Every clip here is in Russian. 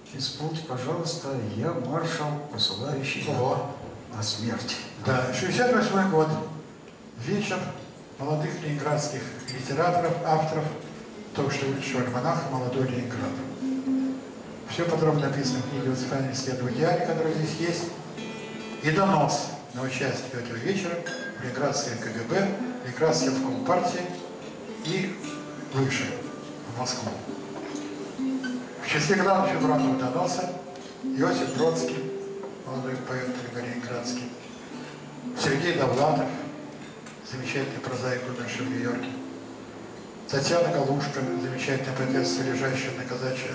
Через путь, пожалуйста, я маршал, посылающий на смерть. Да, 68-й год. Вечер молодых ленинградских литераторов, авторов, только что вышедшего альманаха «Молодой Ленинград». Все подробно написано в книге «Воспоминания исследования диария», которая здесь есть. И донос на участие этого вечера в Ленинградское КГБ, Ленинградское Компартии и выше, в Москву. В числе главных фигурантов доноса Иосиф Бродский, молодой поэт ленинградский, Сергей Довлатов, замечательный прозаик, умерший в Нью-Йорке, Татьяна Галушка, замечательная поэтесса, лежащая на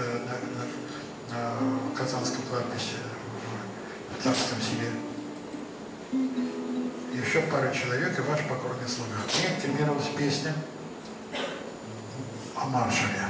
Казанском кладбище в Царском селе. Еще пара человек и ваш покорный слуга. Мне инкриминировалась песня о маршале.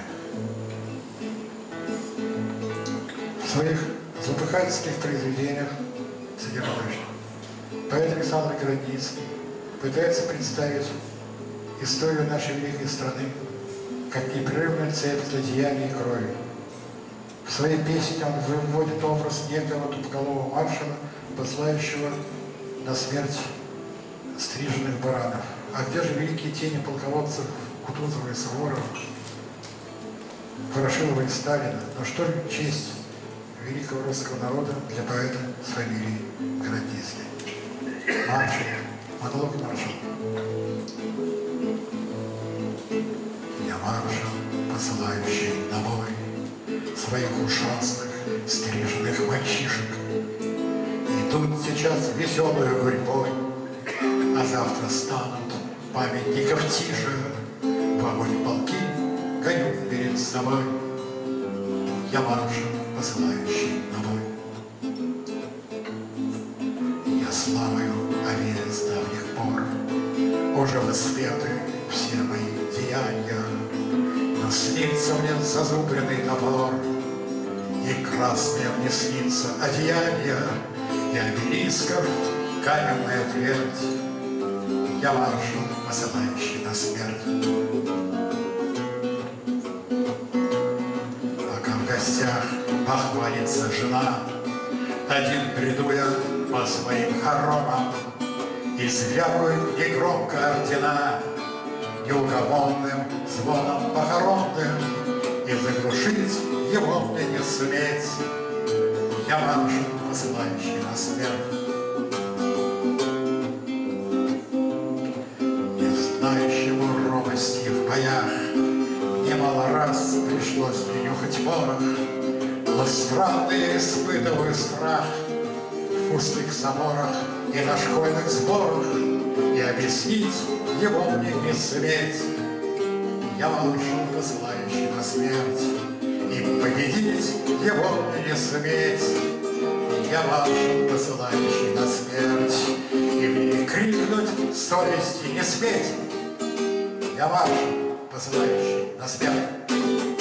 В своих запыхательских произведениях содержащих поэт Александр Городницкий пытается представить историю нашей великой страны как непрерывную цепь злодеяний и крови. В своей песне он выводит образ некого тупоголового маршала, посылающего на смерть стриженных баранов. А где же великие тени полководцев Кутузова и Суворова, Ворошилова и Сталина? Но что же честь великого русского народа для поэта с фамилией Городницкий? Маршал, монолог маршала. Я маршал, посылающий на бой своих ушастых, стриженных мальчишек. Идут сейчас веселую гурьбой, а завтра станут памятников тише. В огонь полки гоню перед собой. Я маршал, посылающий на бой. Я славою овеян с давних пор, уже воспеты все мои деяния. Но снится мне зазубренный топор, и красное мне снится одеяние, и обелисков каменная твердь. Я маршал, посылающий на смерть. Пока в гостях похвалится жена, один приду я по своим хоромам, и звякают негромко ордена неугомонным звоном похоронным, и заглушить его мне не суметь. Я маршал, посылающий на смерть. Не знающему робости в боях немало раз пришлось мне нюхать порох, но странно я испытываю страх в пустых соборах и на школьных сборах, и объяснить его мне не суметь. Я маршал, посылающий на смерть, и победить его мне не суметь. Я маршал, посылающий на смерть, и мне крикнуть совести не сметь. Я маршал, посылающий на смерть.